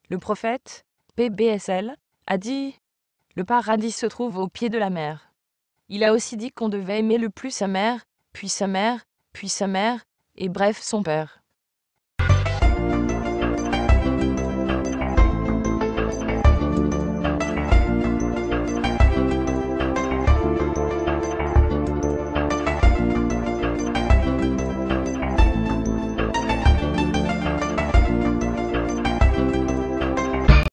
Le prophète, PBSL, a dit « Le paradis se trouve au pied de la mer ». Il a aussi dit qu'on devait aimer le plus sa mère, puis sa mère, puis sa mère, et bref son père.